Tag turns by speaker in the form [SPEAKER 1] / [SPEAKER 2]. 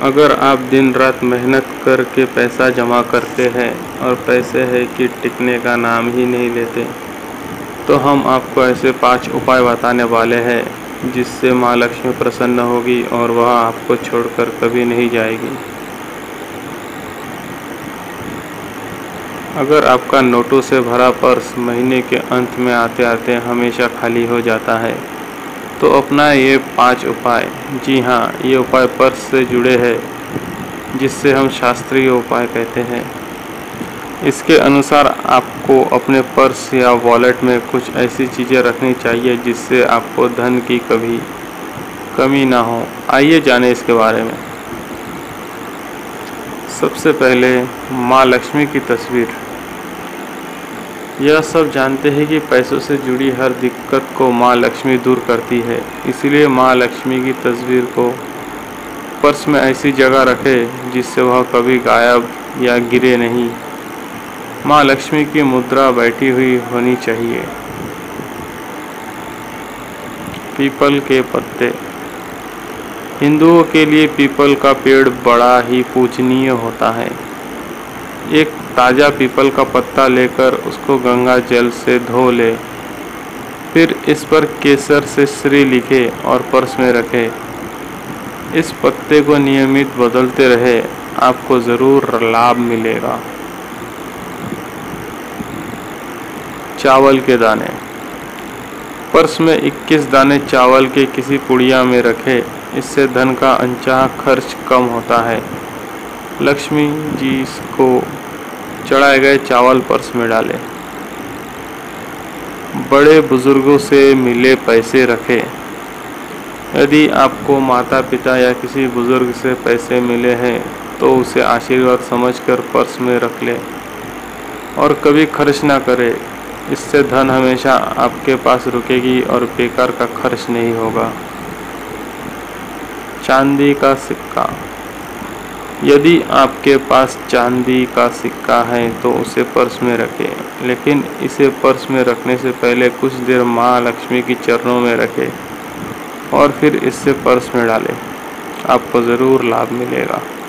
[SPEAKER 1] अगर आप दिन रात मेहनत करके पैसा जमा करते हैं और पैसे है कि टिकने का नाम ही नहीं लेते, तो हम आपको ऐसे 5 उपाय बताने वाले हैं जिससे माँ लक्ष्मी प्रसन्न होगी और वह आपको छोड़कर कभी नहीं जाएगी। अगर आपका नोटों से भरा पर्स महीने के अंत में आते आते हमेशा खाली हो जाता है, तो अपना ये 5 उपाय। जी हाँ, ये उपाय पर्स से जुड़े हैं, जिससे हम शास्त्रीय उपाय कहते हैं। इसके अनुसार आपको अपने पर्स या वॉलेट में कुछ ऐसी चीज़ें रखनी चाहिए जिससे आपको धन की कभी कमी ना हो। आइए जानें इसके बारे में। सबसे पहले माँ लक्ष्मी की तस्वीर। यह सब जानते हैं कि पैसों से जुड़ी हर दिक्कत को माँ लक्ष्मी दूर करती है, इसलिए माँ लक्ष्मी की तस्वीर को पर्स में ऐसी जगह रखें जिससे वह कभी गायब या गिरे नहीं। माँ लक्ष्मी की मुद्रा बैठी हुई होनी चाहिए। पीपल के पत्ते। हिंदुओं के लिए पीपल का पेड़ बड़ा ही पूजनीय होता है। एक ताज़ा पीपल का पत्ता लेकर उसको गंगा जल से धो ले, फिर इस पर केसर से श्री लिखे और पर्स में रखे। इस पत्ते को नियमित बदलते रहे, आपको ज़रूर लाभ मिलेगा। चावल के दाने। पर्स में 21 दाने चावल के किसी पुड़िया में रखें, इससे धन का अनचाहा खर्च कम होता है। लक्ष्मी जी को चढ़ाए गए चावल पर्स में डालें। बड़े बुजुर्गों से मिले पैसे रखें। यदि आपको माता पिता या किसी बुजुर्ग से पैसे मिले हैं तो उसे आशीर्वाद समझकर पर्स में रख लें और कभी खर्च ना करें। इससे धन हमेशा आपके पास रुकेगी और बेकार का खर्च नहीं होगा। चांदी का सिक्का। यदि आपके पास चांदी का सिक्का है तो उसे पर्स में रखें, लेकिन इसे पर्स में रखने से पहले कुछ देर माँ लक्ष्मी की चरणों में रखें और फिर इसे पर्स में डालें। आपको ज़रूर लाभ मिलेगा।